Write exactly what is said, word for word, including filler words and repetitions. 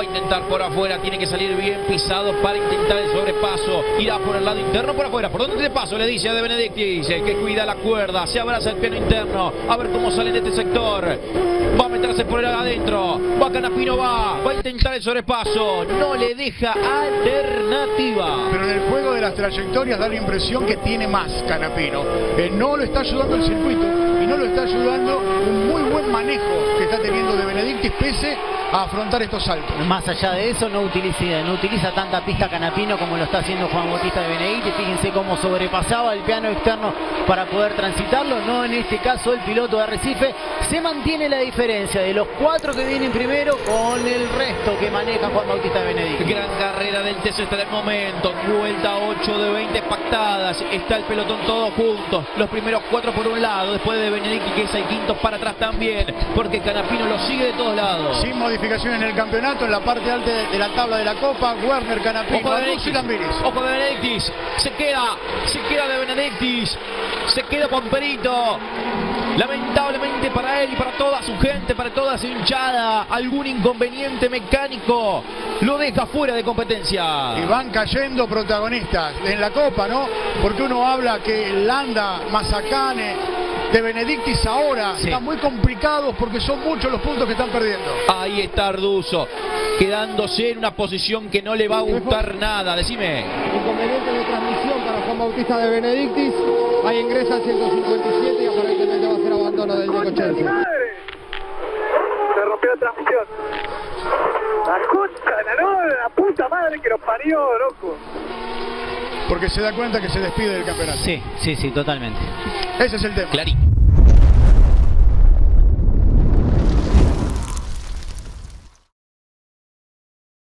Va a intentar por afuera, tiene que salir bien pisado para intentar el sobrepaso. Irá por el lado interno, por afuera. ¿Por dónde te paso? Le dice a De Benedictis, el que cuida la cuerda. Se abraza el piano interno. A ver cómo sale de este sector. Va a meterse por el adentro. Va Canapino, va. Va a intentar el sobrepaso. No le deja alternativa. Pero en el juego de las trayectorias da la impresión que tiene más Canapino. Eh, no lo está ayudando el circuito y no lo está ayudando un muy buen manejo que está teniendo De Benedictis pese a afrontar estos saltos. Más allá de eso, no utiliza, no utiliza tanta pista Canapino como lo está haciendo Juan Bautista De Benedictis. Fíjense cómo sobrepasaba el piano externo para poder transitarlo. No en este caso el piloto de Arrecife. Se mantiene la diferencia de los cuatro que vienen primero con el resto que maneja Juan Bautista De Benedictis. Gran carrera del T C hasta el momento. Vuelta ocho de veinte pactadas. Está el pelotón todos juntos. Los primeros cuatro por un lado. Después de Benedictis, que es el quinto, para atrás también. Porque Canapino lo sigue de todos lados. Sin modificaciones en el campeonato, en la parte alta de, de la tabla de la Copa, Werner, Canapino, Ojo de Benedictis. Ojo de Benedictis. Se queda. Se queda de Benedictis. Se queda Pamperito. Lamentablemente para él y para toda su gente, para toda su hinchada, algún inconveniente mecánico lo deja fuera de competencia. Y van cayendo protagonistas en la Copa, ¿no? Porque uno habla que Landa, Mazzacane, De Benedictis ahora sí. Están muy complicados porque son muchos los puntos que están perdiendo. Ahí está Arduzo, quedándose en una posición que no le va a gustar nada. Decime. Inconveniente de transmisión para Juan Bautista De Benedictis. Ahí ingresa al ciento cincuenta y siete y aparentemente va a ser abandono del Diego Chelsea. Se rompió la transmisión. La concha de la noche, la puta madre que los parió, loco. Porque se da cuenta que se despide del campeonato. Sí, sí, sí, totalmente. Ese es el tema. Clarito.